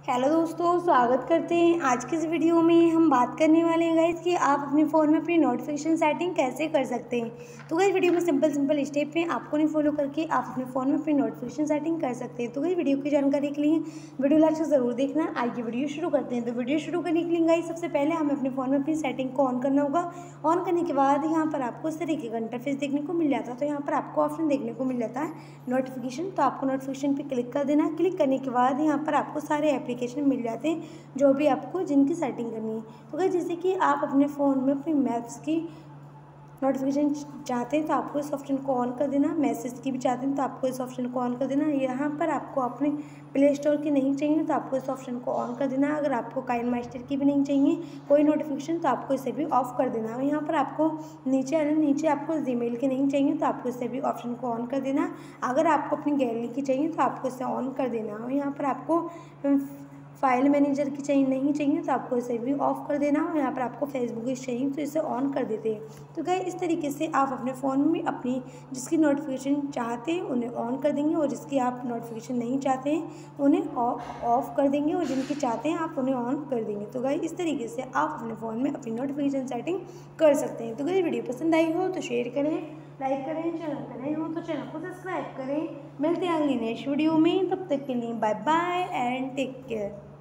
Hello दोस्तों, स्वागत करते हैं। आज के इस वीडियो में हम बात करने वाले हैं गाइस कि आप अपने फ़ोन में अपनी नोटिफिकेशन सेटिंग कैसे कर सकते हैं। तो गाइस वीडियो में सिंपल स्टेप हैं, आपको नहीं फॉलो करके आप अपने फ़ोन में अपनी नोटिफिकेशन सेटिंग कर सकते हैं। तो गाइस वीडियो की जानकारी के लिए वीडियो लास्ट तक ज़रूर देखना। आइए वीडियो शुरू करते हैं। तो वीडियो शुरू करने के लिए गाइस सबसे पहले हमें अपने फ़ोन में अपनी सेटिंग को ऑन करना होगा। ऑन करने के बाद यहाँ पर आपको इस तरीके का इंटरफेस देखने को मिल जाता है। तो यहाँ पर आपको ऑप्शन देखने को मिल जाता है नोटिफिकेशन। तो आपको नोटिफिकेशन पर क्लिक कर देना। क्लिक करने के बाद यहाँ पर आपको सारे एप्लीकेशन मिल जाते हैं जो भी आपको जिनकी सेटिंग करनी है। तो गाइस जैसे कि आप अपने फ़ोन में अपनी मैप्स की नोटिफिकेशन चाहते हैं तो आपको इस ऑप्शन को ऑन कर देना। मैसेज की भी चाहते हैं तो आपको इस ऑप्शन को ऑन कर देना। यहाँ पर आपको अपने प्ले स्टोर की नहीं चाहिए तो आपको इस ऑप्शन को ऑन कर देना। अगर आपको काइन मास्टर की भी नहीं चाहिए कोई नोटिफिकेशन तो आपको इसे भी ऑफ कर देना। यहाँ पर आपको नीचे आपको जीमेल की नहीं चाहिए तो आपको इसे भी ऑप्शन को ऑन कर देना। अगर आपको अपनी गैलरी की चाहिए तो आपको इसे ऑन कर देना। और यहाँ पर आपको फाइल मैनेजर की नहीं चाहिए तो आपको इसे भी ऑफ़ कर देना। और यहाँ पर आपको फेसबुक की चाहिए तो इसे ऑन कर देते हैं। तो गाइस इस तरीके से आप अपने फ़ोन में अपनी जिसकी नोटिफिकेशन चाहते हैं उन्हें ऑन कर देंगे और जिसकी आप नोटिफिकेशन नहीं चाहते हैं उन्हें ऑफ़ कर देंगे और जिनकी चाहते हैं आप उन्हें ऑन कर देंगे। तो गाइस इस तरीके से आप अपने फ़ोन में अपनी नोटिफिकेशन सेटिंग कर सकते हैं। तो गाइस वीडियो पसंद आई हो तो शेयर करें, लाइक करें, चैनल पर नए हो तो चैनल को सब्सक्राइब करें। मिलते हैं अगली नेक्स्ट वीडियो में, तब तक के लिए bye bye and take care.